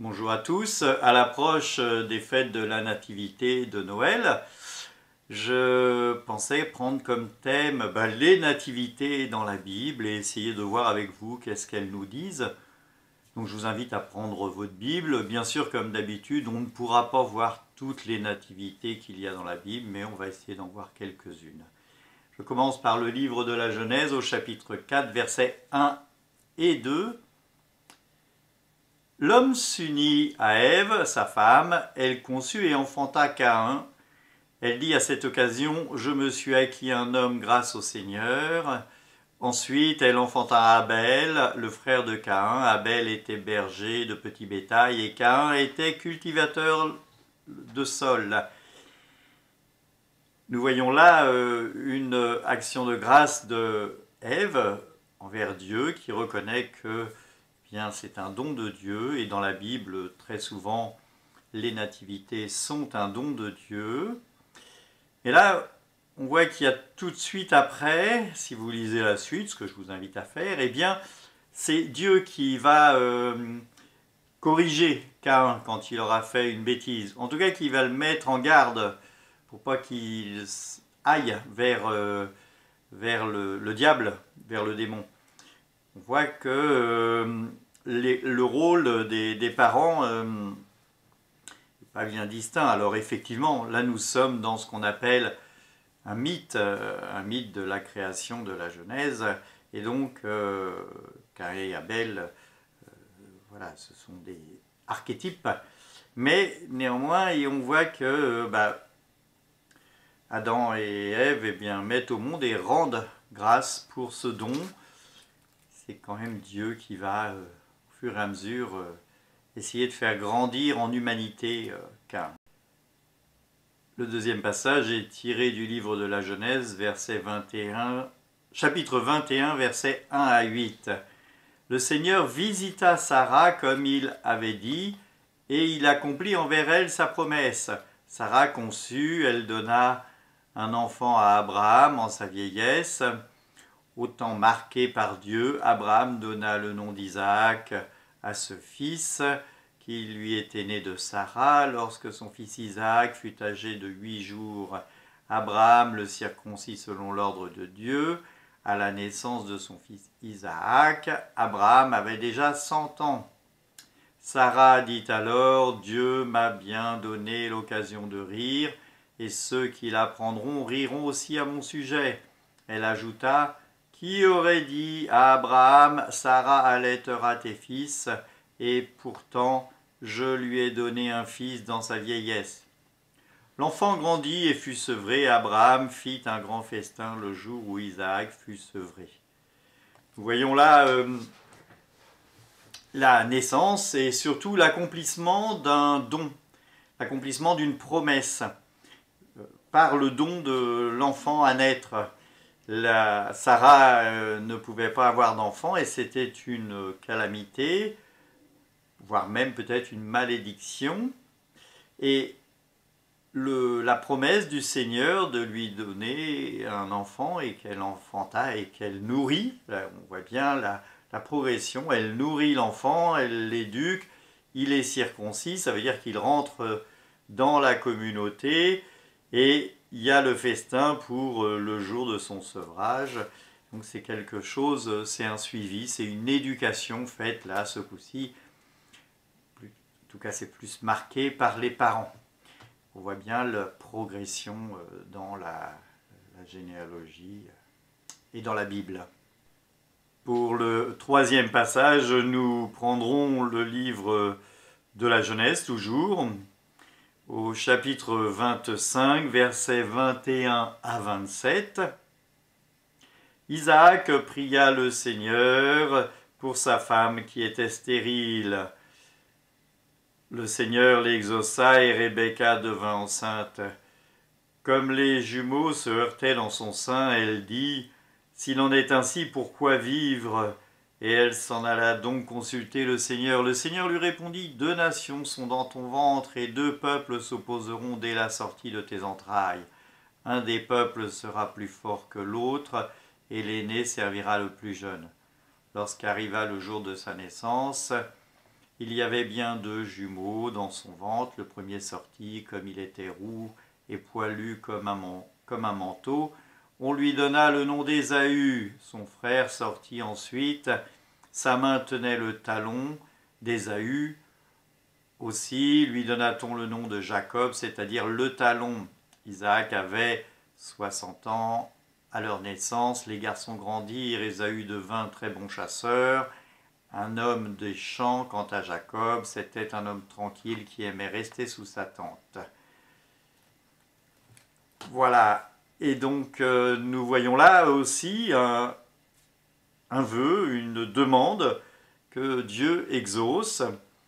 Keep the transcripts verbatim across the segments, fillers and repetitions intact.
Bonjour à tous. À l'approche des fêtes de la Nativité de Noël, je pensais prendre comme thème ben, les nativités dans la Bible et essayer de voir avec vous qu'est-ce qu'elles nous disent. Donc je vous invite à prendre votre Bible. Bien sûr, comme d'habitude, on ne pourra pas voir toutes les nativités qu'il y a dans la Bible, mais on va essayer d'en voir quelques-unes. Je commence par le livre de la Genèse au chapitre quatre, versets un et deux. L'homme s'unit à Ève, sa femme, elle conçut et enfanta Caïn. Elle dit à cette occasion, « Je me suis acquis un homme grâce au Seigneur ». Ensuite, elle enfanta Abel, le frère de Caïn. Abel était berger de petit bétail et Caïn était cultivateur de sol. Nous voyons là euh, une action de grâce de Ève envers Dieu qui reconnaît que bien, c'est un don de Dieu et dans la Bible, très souvent, les nativités sont un don de Dieu. Et là, on voit qu'il y a tout de suite après, si vous lisez la suite, ce que je vous invite à faire, eh bien, c'est Dieu qui va euh, corriger Caïn quand il aura fait une bêtise. En tout cas, qui va le mettre en garde pour pas qu'il aille vers, euh, vers le, le diable, vers le démon. On voit que euh, les, le rôle des, des parents euh, n'est pas bien distinct. Alors effectivement, là nous sommes dans ce qu'on appelle un mythe, euh, un mythe de la création de la Genèse. Et donc, euh, Caïn et Abel, euh, voilà, ce sont des archétypes. Mais néanmoins, et on voit que euh, bah, Adam et Ève eh bien, mettent au monde et rendent grâce pour ce don. C'est quand même Dieu qui va, euh, au fur et à mesure, euh, essayer de faire grandir en humanité euh, Caïn. Le deuxième passage est tiré du livre de la Genèse, verset vingt et un, chapitre vingt et un, versets un à huit. Le Seigneur visita Sarah comme il avait dit, et il accomplit envers elle sa promesse. Sarah conçut, elle donna un enfant à Abraham en sa vieillesse. Autant marqué par Dieu, Abraham donna le nom d'Isaac à ce fils qui lui était né de Sarah. Lorsque son fils Isaac fut âgé de huit jours, Abraham le circoncit selon l'ordre de Dieu. À la naissance de son fils Isaac, Abraham avait déjà cent ans. Sarah dit alors, « Dieu m'a bien donné l'occasion de rire, et ceux qui l'apprendront riront aussi à mon sujet. » Elle ajouta, « Qui aurait dit à Abraham, Sarah allaitera tes fils, et pourtant je lui ai donné un fils dans sa vieillesse. » L'enfant grandit et fut sevré. Abraham fit un grand festin le jour où Isaac fut sevré. Nous voyons là euh, la naissance et surtout l'accomplissement d'un don, l'accomplissement d'une promesse euh, par le don de l'enfant à naître. La, Sarah euh, ne pouvait pas avoir d'enfant et c'était une calamité, voire même peut-être une malédiction. Et le, la promesse du Seigneur de lui donner un enfant et qu'elle enfanta et qu'elle nourrit, là on voit bien la, la progression, elle nourrit l'enfant, elle l'éduque, il est circoncis, ça veut dire qu'il rentre dans la communauté et il y a le festin pour le jour de son sevrage. Donc c'est quelque chose, c'est un suivi, c'est une éducation faite là, ce coup-ci. En tout cas, c'est plus marqué par les parents. On voit bien la progression dans la, la généalogie et dans la Bible. Pour le troisième passage, nous prendrons le livre de la Genèse, toujours, au chapitre vingt-cinq, versets vingt et un à vingt-sept. Isaac pria le Seigneur pour sa femme qui était stérile. Le Seigneur l'exauça et Rebecca devint enceinte. Comme les jumeaux se heurtaient dans son sein, elle dit « S'il en est ainsi, pourquoi vivre ?» Et elle s'en alla donc consulter le Seigneur. Le Seigneur lui répondit, « Deux nations sont dans ton ventre, et deux peuples s'opposeront dès la sortie de tes entrailles. Un des peuples sera plus fort que l'autre, et l'aîné servira le plus jeune. » Lorsqu'arriva le jour de sa naissance, il y avait bien deux jumeaux dans son ventre. Le premier sortit comme il était roux et poilu comme un, comme un manteau. On lui donna le nom d'Ésaü. Son frère sortit ensuite. Sa main tenait le talon d'Ésaü. Aussi lui donna-t-on le nom de Jacob, c'est-à-dire le talon. Isaac avait soixante ans à leur naissance. Les garçons grandirent. Ésaü devint très bon chasseur, un homme des champs. Quant à Jacob, c'était un homme tranquille qui aimait rester sous sa tente. Voilà. Et donc, euh, nous voyons là aussi un, un vœu, une demande que Dieu exauce.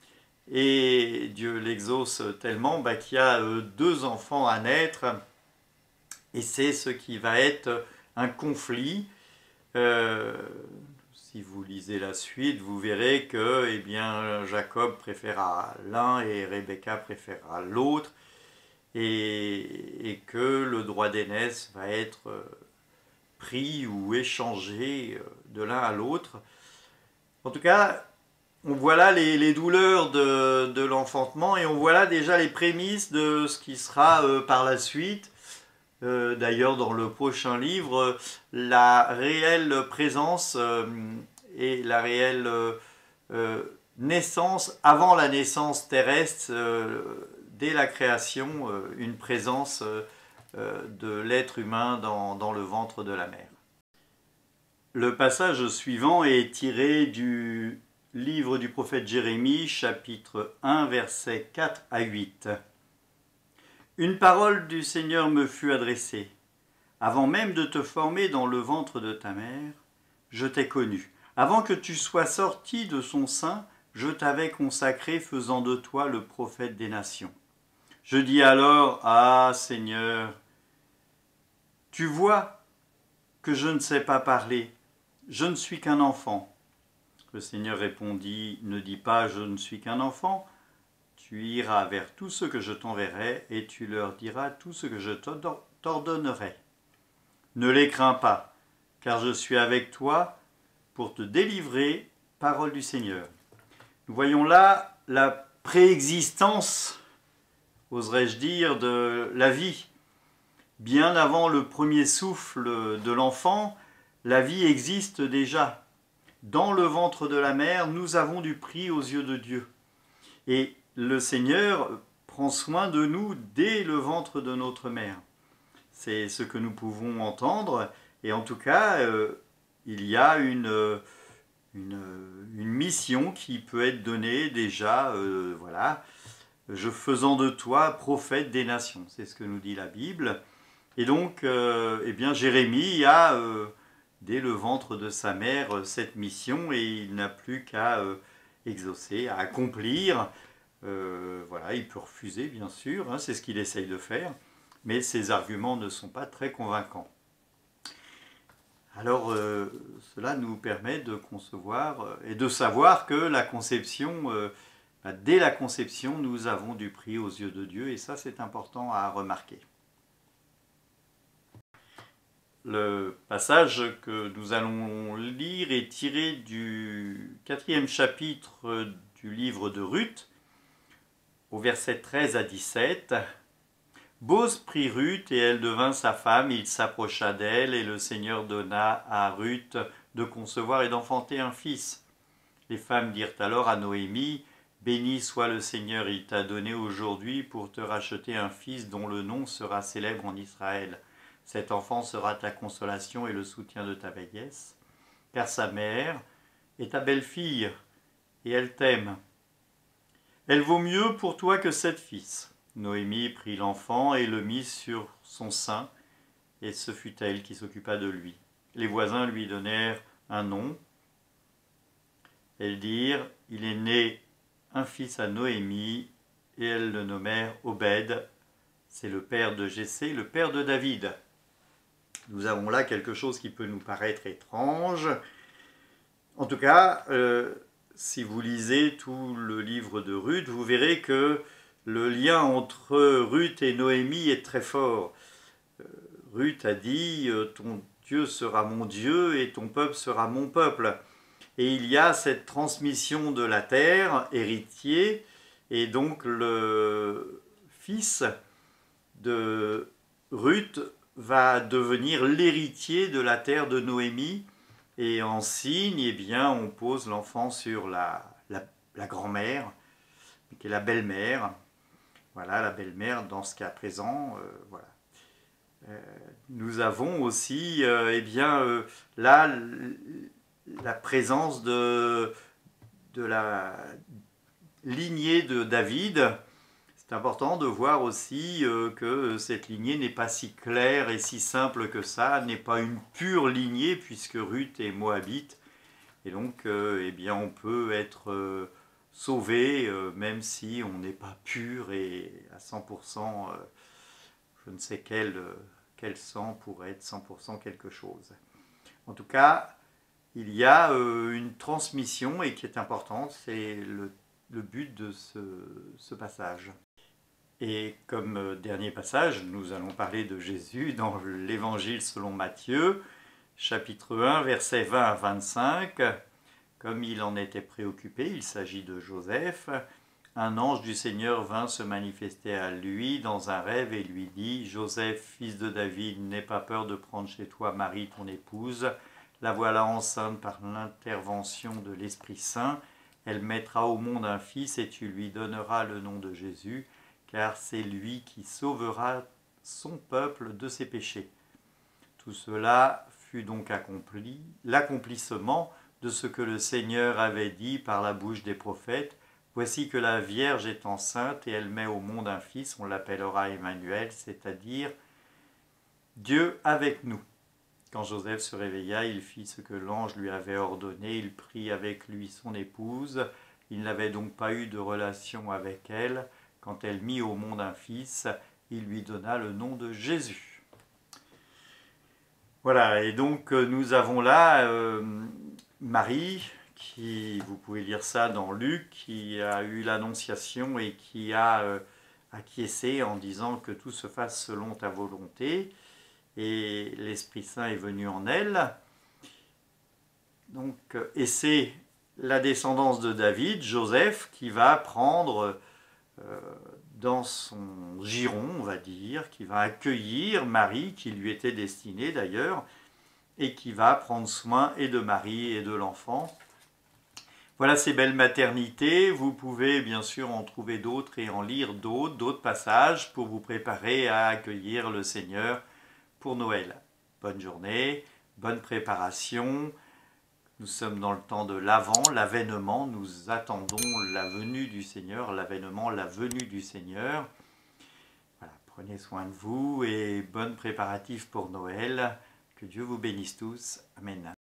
Et Dieu l'exauce tellement bah, qu'il y a euh, deux enfants à naître. Et c'est ce qui va être un conflit. Euh, si vous lisez la suite, vous verrez que eh bien, Jacob préférera l'un et Rebecca préférera l'autre. Et, et que le droit d'aînesse va être pris ou échangé de l'un à l'autre. En tout cas, on voit là les, les douleurs de, de l'enfantement et on voit là déjà les prémices de ce qui sera euh, par la suite. Euh, D'ailleurs, dans le prochain livre, la réelle présence euh, et la réelle euh, euh, naissance, avant la naissance terrestre, euh, dès la création, euh, une présence euh, de l'être humain dans, dans le ventre de la mère. Le passage suivant est tiré du livre du prophète Jérémie, chapitre un, versets quatre à huit. Une parole du Seigneur me fut adressée. Avant même de te former dans le ventre de ta mère, je t'ai connu. Avant que tu sois sorti de son sein, je t'avais consacré, faisant de toi le prophète des nations. Je dis alors, ah Seigneur, tu vois que je ne sais pas parler, je ne suis qu'un enfant. Le Seigneur répondit, ne dis pas je ne suis qu'un enfant, tu iras vers tous ceux que je t'enverrai et tu leur diras tout ce que je t'ordonnerai. Ne les crains pas, car je suis avec toi pour te délivrer, parole du Seigneur. Nous voyons là la préexistence, oserais-je dire, de la vie. Bien avant le premier souffle de l'enfant, la vie existe déjà. Dans le ventre de la mère, nous avons du prix aux yeux de Dieu. Et le Seigneur prend soin de nous dès le ventre de notre mère. C'est ce que nous pouvons entendre. Et en tout cas, euh, il y a une, une, une mission qui peut être donnée déjà, euh, voilà, je faisant de toi prophète des nations. C'est ce que nous dit la Bible. Et donc, euh, eh bien, Jérémie a, euh, dès le ventre de sa mère, cette mission et il n'a plus qu'à euh, exaucer, à accomplir. Euh, voilà, il peut refuser, bien sûr, hein, c'est ce qu'il essaye de faire, mais ses arguments ne sont pas très convaincants. Alors, euh, cela nous permet de concevoir euh, et de savoir que la conception, euh, bah, dès la conception, nous avons du prix aux yeux de Dieu, et ça, c'est important à remarquer. Le passage que nous allons lire est tiré du quatrième chapitre du livre de Ruth, au verset treize à dix-sept. Bose prit Ruth et elle devint sa femme, il s'approcha d'elle et le Seigneur donna à Ruth de concevoir et d'enfanter un fils. Les femmes dirent alors à Noémie, « Béni soit le Seigneur, il t'a donné aujourd'hui pour te racheter un fils dont le nom sera célèbre en Israël. Cet enfant sera ta consolation et le soutien de ta vieillesse, car sa mère est ta belle-fille et elle t'aime. Elle vaut mieux pour toi que sept fils. » Noémie prit l'enfant et le mit sur son sein, et ce fut elle qui s'occupa de lui. Les voisins lui donnèrent un nom. Elles dirent, « Il est né un fils à Noémie », et elles le nommèrent Obed. C'est le père de Jessé, le père de David. Nous avons là quelque chose qui peut nous paraître étrange. En tout cas, euh, si vous lisez tout le livre de Ruth, vous verrez que le lien entre Ruth et Noémie est très fort. Euh, Ruth a dit « Ton Dieu sera mon Dieu et ton peuple sera mon peuple ». Et il y a cette transmission de la terre, héritier, et donc le fils de Ruth va devenir l'héritier de la terre de Noémie. Et en signe, eh bien, on pose l'enfant sur la, la, la grand-mère, qui est la belle-mère. Voilà, la belle-mère dans ce cas présent. Euh, voilà. Euh, nous avons aussi, euh, eh bien, euh, là, la présence de, de la lignée de David. C'est important de voir aussi euh, que cette lignée n'est pas si claire et si simple que ça, n'est pas une pure lignée puisque Ruth est moabite. Et donc, euh, eh bien, on peut être euh, sauvé euh, même si on n'est pas pur et à cent pour cent, euh, je ne sais quel, euh, quel sang pourrait être cent pour cent quelque chose. En tout cas, il y a euh, une transmission et qui est importante, c'est le, le but de ce, ce passage. Et comme dernier passage, nous allons parler de Jésus dans l'Évangile selon Matthieu, chapitre un, versets vingt à vingt-cinq. Comme il en était préoccupé, il s'agit de Joseph. Un ange du Seigneur vint se manifester à lui dans un rêve et lui dit « Joseph, fils de David, n'aie pas peur de prendre chez toi Marie, ton épouse. La voilà enceinte par l'intervention de l'Esprit Saint. Elle mettra au monde un fils et tu lui donneras le nom de Jésus, car c'est lui qui sauvera son peuple de ses péchés. » Tout cela fut donc accompli, l'accomplissement de ce que le Seigneur avait dit par la bouche des prophètes. Voici que la Vierge est enceinte et elle met au monde un fils, on l'appellera Emmanuel, c'est-à-dire Dieu avec nous. Quand Joseph se réveilla, il fit ce que l'ange lui avait ordonné, il prit avec lui son épouse, il n'avait donc pas eu de relation avec elle. Quand elle mit au monde un fils, il lui donna le nom de Jésus. Voilà, et donc nous avons là euh, Marie, qui, vous pouvez lire ça dans Luc, qui a eu l'annonciation et qui a euh, acquiescé en disant que tout se fasse selon ta volonté, et l'Esprit Saint est venu en elle. Donc, et c'est la descendance de David, Joseph, qui va prendre euh, dans son giron, on va dire, qui va accueillir Marie, qui lui était destinée d'ailleurs, et qui va prendre soin et de Marie et de l'enfant. Voilà ces belles maternités. Vous pouvez bien sûr en trouver d'autres et en lire d'autres, d'autres passages pour vous préparer à accueillir le Seigneur pour Noël. Bonne journée, bonne préparation. Nous sommes dans le temps de l'Avent, l'avènement. Nous attendons la venue du Seigneur, l'avènement, la venue du Seigneur. Voilà, prenez soin de vous et bonnes préparatifs pour Noël. Que Dieu vous bénisse tous. Amen.